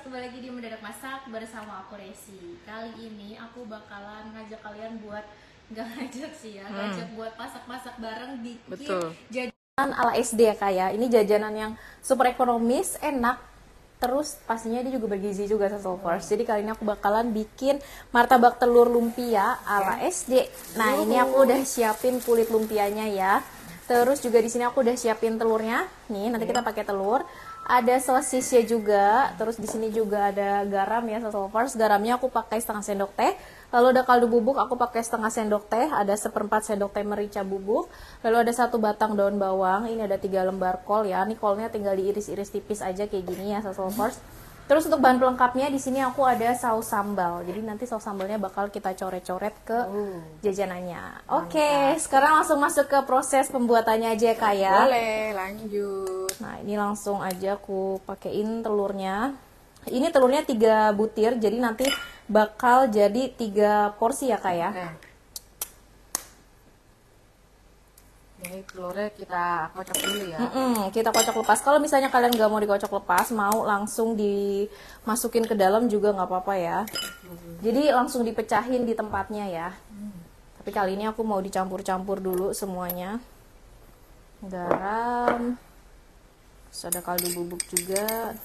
kembali lagi di Mendadak Masak bersama aku Resi. Kali ini aku bakalan ngajak kalian buat, nggak ngajak sih ya, ngajak buat masak-masak bareng bikin jajanan ala SD ya kayak. Ini jajanan yang super ekonomis, enak, terus pastinya dia juga bergizi juga Sasolvers. Jadi kali ini aku bakalan bikin martabak telur lumpia ala SD. Nah, ini aku udah siapin kulit lumpianya ya. Terus juga di sini aku udah siapin telurnya. Nih, nanti kita pakai telur. Ada sosisnya juga, terus di sini juga ada garam ya Sasolvers. Garamnya aku pakai setengah sendok teh. Lalu ada kaldu bubuk, aku pakai setengah sendok teh. Ada seperempat sendok teh merica bubuk. Lalu ada 1 batang daun bawang. Ini ada 3 lembar kol ya. Ini kolnya tinggal diiris-iris tipis aja kayak gini ya Sasolvers. Terus untuk bahan pelengkapnya di sini aku ada saus sambal. Jadi nanti saus sambalnya bakal kita coret-coret ke jajanannya. Oke, sekarang langsung masuk ke proses pembuatannya aja ya Kak ya. Boleh, lanjut. Nah, ini langsung aja aku pakein telurnya. Ini telurnya 3 butir, jadi nanti bakal jadi 3 porsi ya Kak ya. Ini telurnya kita kocok dulu ya. Kita kocok lepas. Kalau misalnya kalian nggak mau dikocok lepas, mau langsung dimasukin ke dalam juga nggak apa-apa ya. Jadi langsung dipecahin di tempatnya ya. Tapi kali ini aku mau dicampur-campur dulu semuanya. Garam. Terus ada kaldu bubuk juga.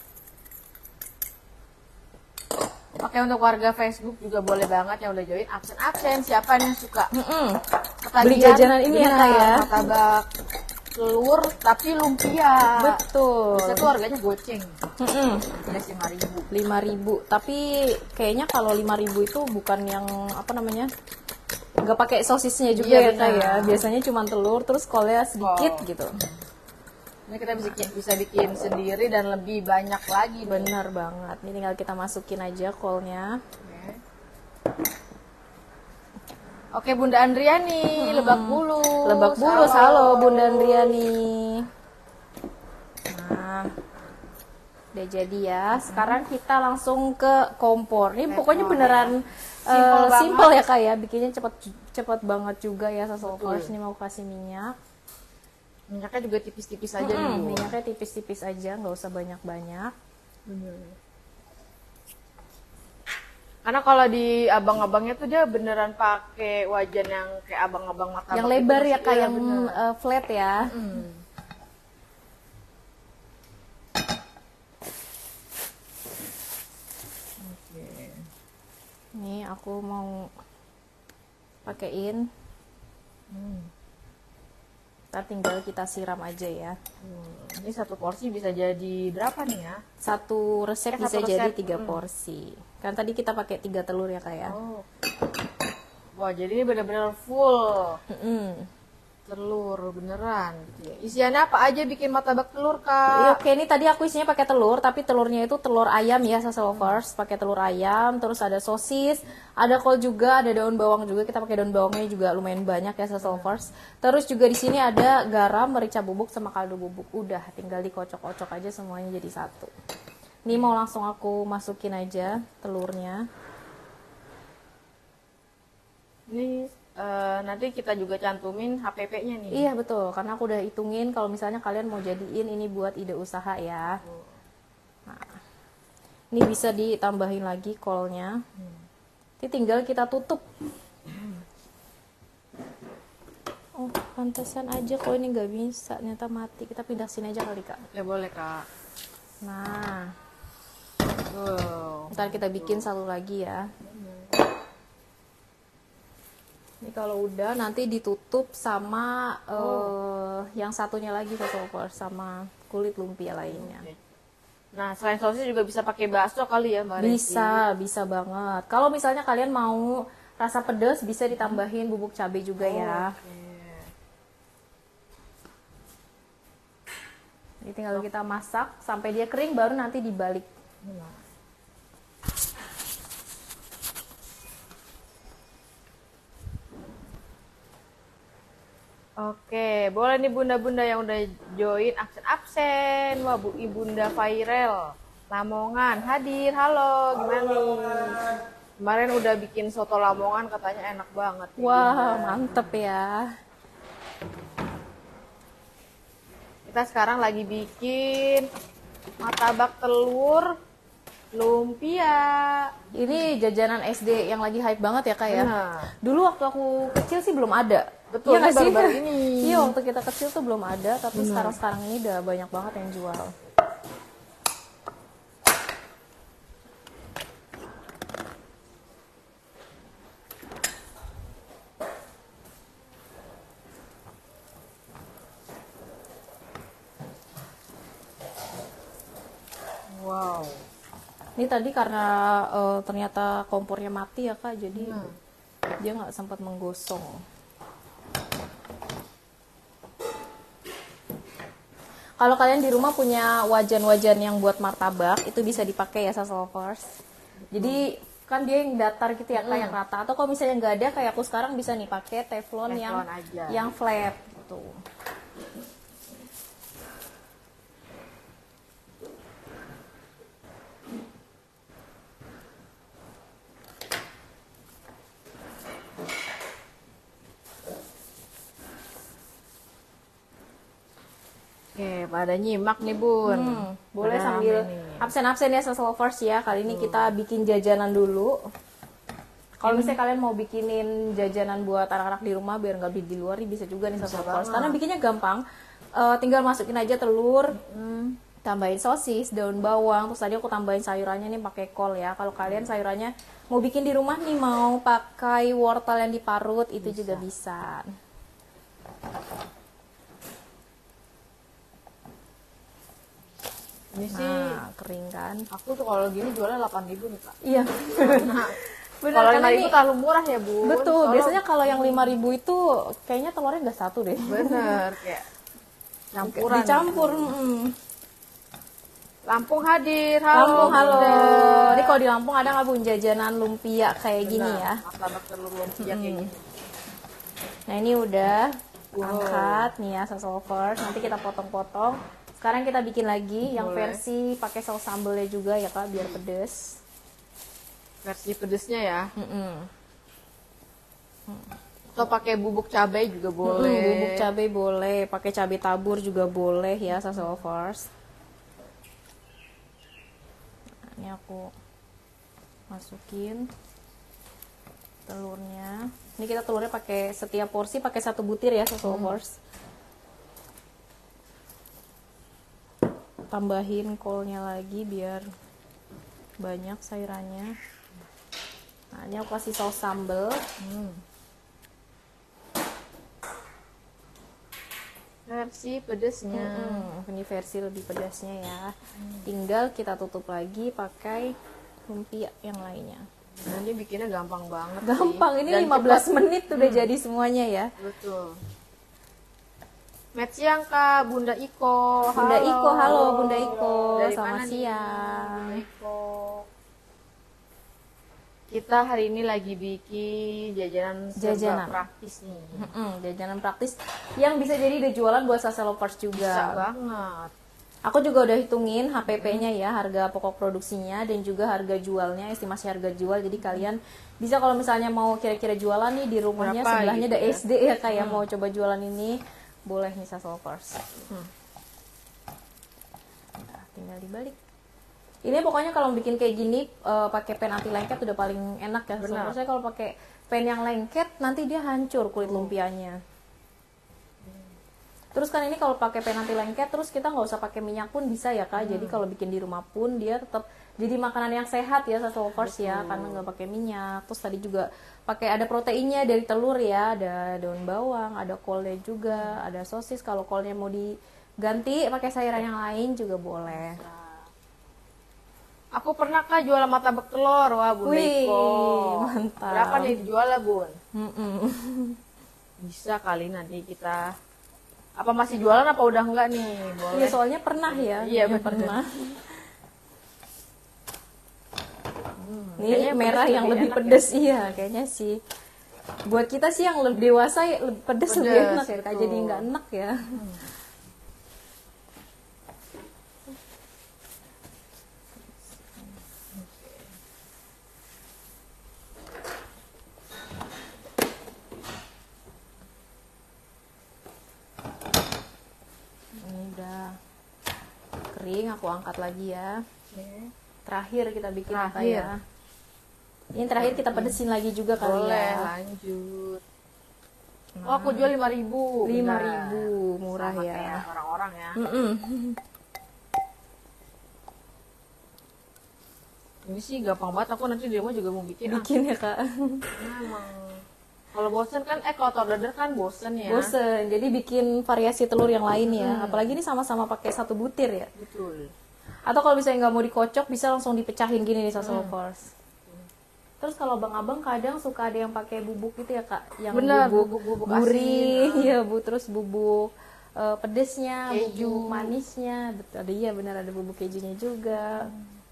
Oke, untuk warga Facebook juga boleh banget yang udah join absen-absen. Siapa yang suka Beli jajanan ini ya Kak ya. martabak telur tapi lumpia. Betul. Bisa tuh harganya goceng. Udah 5.000. 5.000. Tapi kayaknya kalau 5.000 itu bukan yang apa namanya? Nggak pakai sosisnya juga ya Kak ya. Biasanya cuma telur terus kolnya sedikit gitu. Ini kita bisa bikin sendiri dan lebih banyak lagi. Bener banget. Ini tinggal kita masukin aja kolnya. Oke, Bunda Andriani, Lebak Bulus. Lebak Bulus, halo Bunda Andriani. Nah, udah jadi ya. Sekarang kita langsung ke kompor. Ini pokoknya beneran simple ya Kak ya. Bikinnya cepet banget juga ya Sasolvers. Ini mau kasih minyak. Minyaknya juga tipis-tipis aja dulu. Minyaknya tipis-tipis aja, nggak usah banyak-banyak. Karena kalau di abang-abangnya tuh dia beneran pakai wajan yang kayak abang-abang martabak. Yang lebar gitu, ya Kak, yang flat ya. Nih aku mau pakein. Ntar tinggal kita siram aja ya. Ini 1 porsi bisa jadi berapa nih ya? 1 resep bisa satu jadi resep. 3 porsi. Kan tadi kita pakai 3 telur ya Kak ya. Wah, jadi ini bener-bener full telur beneran gitu ya. Isiannya apa aja bikin martabak telur Kak? Oke, ini tadi aku isinya pakai telur, tapi telurnya itu telur ayam ya Sasolvers. Pakai telur ayam, terus ada sosis, ada kol juga, ada daun bawang juga. Kita pakai daun bawangnya juga lumayan banyak ya Sasolvers. Terus juga di sini ada garam, merica bubuk sama kaldu bubuk. Udah, tinggal dikocok-kocok aja semuanya jadi satu. Ini mau langsung aku masukin aja telurnya. Ini nanti kita juga cantumin HPP-nya nih. Iya betul, karena aku udah hitungin kalau misalnya kalian mau jadiin ini buat ide usaha ya. Nah, ini bisa ditambahin lagi kolnya. Ini tinggal kita tutup. Oh, pantesan aja kok ini nggak bisa, ternyata mati. Kita pindah sini aja kali Kak. Ya boleh Kak. Nah, ntar kita bikin satu lagi ya. Ini kalau udah nanti ditutup sama yang satunya lagi Sasolvers sama kulit lumpia lainnya. Nah, selain sosis juga bisa pakai bakso kali ya Mbak Resi? Bisa banget. Kalau misalnya kalian mau rasa pedas bisa ditambahin bubuk cabai juga ya. Ini tinggal kita masak sampai dia kering baru nanti dibalik. Oke, boleh nih bunda-bunda yang udah join absen-absen. Wah, Bu Ibunda Fairel Lamongan hadir. Halo, gimana nih? Kemarin udah bikin soto Lamongan katanya enak banget. Wah, mantep ya. Kita sekarang lagi bikin martabak telur lumpia. Ini jajanan SD yang lagi hype banget ya kak ya. Benar. Dulu waktu aku kecil sih belum ada. Betul, Iya nggak sih? baru-baru ini. Iya, waktu kita kecil tuh belum ada, tapi sekarang ini udah banyak banget yang jual. Wow. Ini tadi karena ternyata kompornya mati ya kak, jadi dia nggak sempat menggosong. Kalau kalian di rumah punya wajan-wajan yang buat martabak, itu bisa dipakai ya Sasslovers. Jadi kan dia yang datar gitu ya, kayak rata. Atau kalau misalnya nggak ada, kayak aku sekarang bisa nih pakai teflon yang flat gitu. Oke, pada nyimak nih Bun. Boleh Pada sambil rame nih. absen-absen ya Sasslovers ya. Kali ini kita bikin jajanan dulu. Kalau misalnya kalian mau bikinin jajanan buat anak-anak di rumah biar nggak beli di luar, bisa juga nih Sasslovers. Karena bikinnya gampang. Tinggal masukin aja telur, tambahin sosis, daun bawang, terus tadi aku tambahin sayurannya nih pakai kol ya. Kalau kalian sayurannya mau bikin di rumah nih, mau pakai wortel yang diparut, itu juga bisa. Ini sih Nah, kering kan? aku tuh kalau gini jualnya 8.000 nih Kak. Iya. Benar, Kalau karena 5.000 ini terlalu murah ya Bun. betul. Soalnya- Biasanya kalau yang 5.000 itu kayaknya telurnya nggak satu deh. Bener kayak campuran. Dicampur. Lampung hadir. Halo. Lampung, halo. Bunda. Ini kalau di Lampung ada nggak bun jajanan lumpia kayak gini ya? Martabak telur lumpia kayak gini. Nah ini udah angkat nih ya Sasslovers. Nanti kita potong-potong. Sekarang kita bikin lagi yang versi pakai saus sambelnya juga ya kak, biar pedes. Versi pedesnya ya. Atau pakai bubuk cabai juga boleh. Bubuk cabai boleh, pakai cabai tabur juga boleh ya Sasslovers. Nah, ini aku masukin telurnya. Ini kita telurnya pakai setiap porsi pakai 1 butir ya Sasslovers. Tambahin kolnya lagi biar banyak sayurannya. Nah, ini aku kasih saus sambal. Versi pedesnya. Ini versi lebih pedasnya ya. Tinggal kita tutup lagi pakai lumpia yang lainnya. Nah, ini bikinnya gampang banget Gampang, sih. ini Dan 15 menit udah jadi semuanya ya. Betul. Selamat siang Kak, Bunda Iko. Bunda Iko, halo Bunda Iko. Dari Selamat mana nih, siang. Bunda Iko. Kita hari ini lagi bikin jajanan serba praktis nih. Jajanan praktis yang bisa jadi ada jualan buat Sasslovers juga. Bisa banget. Aku juga udah hitungin HPP-nya ya, harga pokok produksinya dan juga harga jualnya, estimasi harga jual. Jadi kalian bisa kalau misalnya mau kira-kira jualan nih di rumahnya, berapa sebelahnya gitu ada ya? SD ya kayak mau coba jualan ini, boleh nih Sasslovers. Nah, tinggal dibalik. Ini pokoknya kalau bikin kayak gini pakai pen anti lengket udah paling enak ya. Benar. Soalnya kalau pakai pen yang lengket nanti dia hancur kulit lumpianya. Terus kan ini kalau pakai pen anti lengket terus kita nggak usah pakai minyak pun bisa ya kak. Jadi kalau bikin di rumah pun dia tetap jadi makanan yang sehat ya Sasslovers ya, karena nggak pakai minyak. Terus tadi juga pakai ada proteinnya dari telur ya, ada daun bawang, ada kolnya juga, ada sosis. Kalau kolnya mau diganti pakai sayuran yang lain juga boleh. Aku pernah Kak jualan martabak telur, wah Bunda Wih, Iko. mantap. Berapa nih dijual lah Bun? Bisa kali nanti kita. Apa masih jualan apa udah enggak nih? Boleh. Iya soalnya pernah ya. Iya, bener. pernah. Kayaknya Ini merah pedes yang lebih lebih enak pedes iya kayaknya sih. Buat kita sih yang lebih dewasa lebih pedes lebih Pedes, enak ya kak. betul. Jadi nggak enak ya. Ini udah kering, aku angkat lagi ya. terakhir kita bikin apa Terakhir. ya. Ini terakhir kita pedesin lagi juga kali Boleh, ya. lanjut. Oh, aku jual 5.000. 5.000, murah Sama ya. kayak orang-orang ya. Ini sih gampang banget, aku nanti di rumah juga mau bikin. Bikin ya Kak. Nah, emang kalau bosen kan, kalau telur dadar kan bosen ya. Bosen, jadi bikin variasi telur yang lain ya. Apalagi ini sama-sama pakai 1 butir ya. Betul. Atau kalau misalnya nggak mau dikocok, bisa langsung dipecahin gini nih saus lovers. Terus kalau abang-abang kadang suka ada yang pakai bubuk itu ya Kak, yang Bener, bubuk bubuk gurih, asin. ya Bu, terus bubuk pedesnya, Keju. bubuk manisnya, betul. Ada iya benar ada bubuk kejunya juga.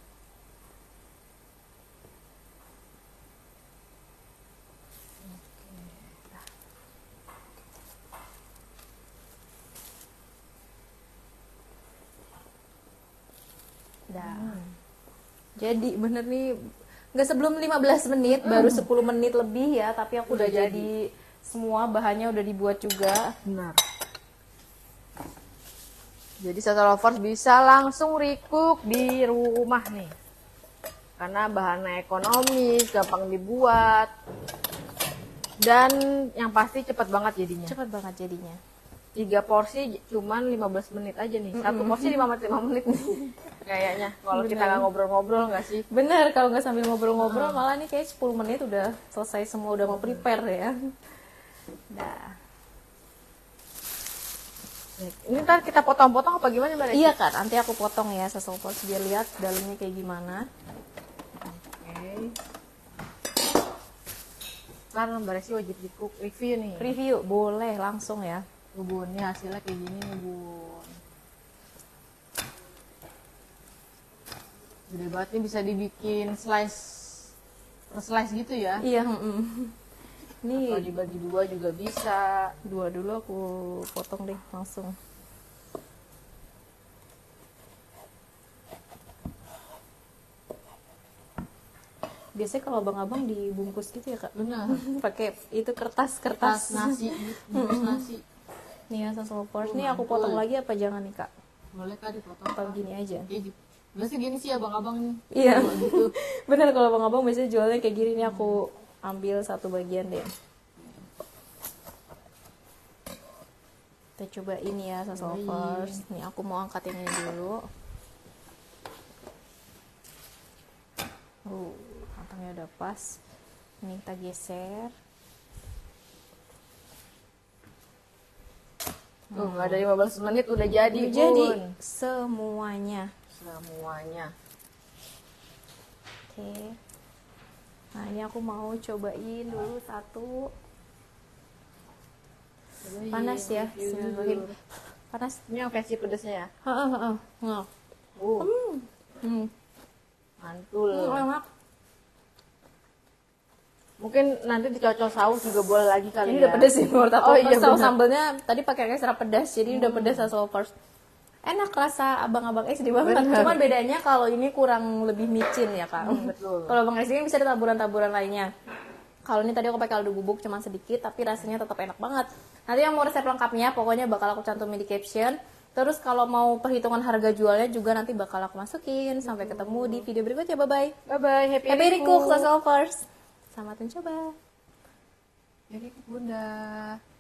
Dah. Jadi bener nih nggak sebelum 15 menit, baru 10 menit lebih ya, tapi aku udah jadi semua bahannya udah dibuat juga. Benar. Jadi Sato Lovers bisa langsung recook di rumah nih. Karena bahannya ekonomis, gampang dibuat. Dan yang pasti cepat banget jadinya. Cepat banget jadinya. 3 porsi cuman 15 menit aja nih. Satu porsi 5 menit nih. Kayaknya kalau kita nggak ngobrol-ngobrol nggak sih? Bener, kalau nggak sambil ngobrol-ngobrol malah nih kayak 10 menit udah selesai semua, udah mau prepare ya. Nah, Ini ntar kita potong-potong apa gimana Mbak Resi? iya Kak, nanti aku potong ya sesopos biar lihat dalamnya kayak gimana. Oke. Sekarang Mbak Resi wajib di cook review nih. Review boleh langsung ya. Tuh, Bun, ini hasilnya kayak gini nih Bun. Gede banget nih, bisa dibikin slice per slice gitu ya. Iya, Kalau Ini dibagi 2 juga bisa. 2 dulu aku potong deh langsung. Biasanya kalau abang-abang dibungkus gitu ya Kak. Benar. Pakai itu Tas kertas nasi, bungkus nasi. Nih ya sesopos. Nih aku potong lagi apa jangan nih Kak? Boleh Kak dipotong. Atau gini aja. Biasanya gini sih abang-abang nih. Iya. Gitu. Bener kalau abang-abang biasanya jualnya kayak gini nih, aku ambil satu bagian deh. Kita coba ini ya sesopos. Nih aku mau angkat yang ini dulu. Matangnya udah pas. Ini kita geser. Tuh, nggak ada 15 menit udah jadi, Jadi Bun. semuanya. Semuanya. Oke. Nah ini aku mau cobain dulu satu. Panas ya, Bismillahirrahmanirrahim. Panas. Ini yang versi pedasnya ya. Heeh. Mantul. Enak. Mungkin nanti dicocol saus juga boleh lagi kali Ini ya. udah pedas sih menurut aku. Oh iya, Saus benar. sambelnya tadi pakai extra pedas, jadi udah pedas sesopos. Enak, rasa abang-abang SD banget. Cuman bedanya kalau ini kurang lebih micin ya Kak. Betul. Kalau abang SD kan bisa ada taburan-taburan lainnya. Kalau ini tadi aku pakai kaldu bubuk cuma sedikit, tapi rasanya tetap enak banget. Nanti yang mau resep lengkapnya pokoknya bakal aku cantumin di caption. Terus kalau mau perhitungan harga jualnya juga nanti bakal aku masukin. Sampai ketemu di video berikutnya. Bye-bye. Bye-bye. Happy Happy recook. recook, lovers. Selamat mencoba. Happy recook, Bunda.